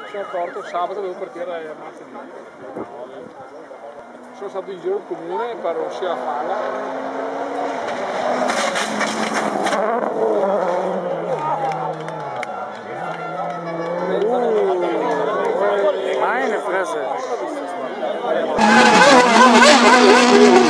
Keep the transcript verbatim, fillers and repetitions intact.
sono accorto, sabato devo partire martedì. Sono stato in giro al comune per uscire la palla. Meine Fresse.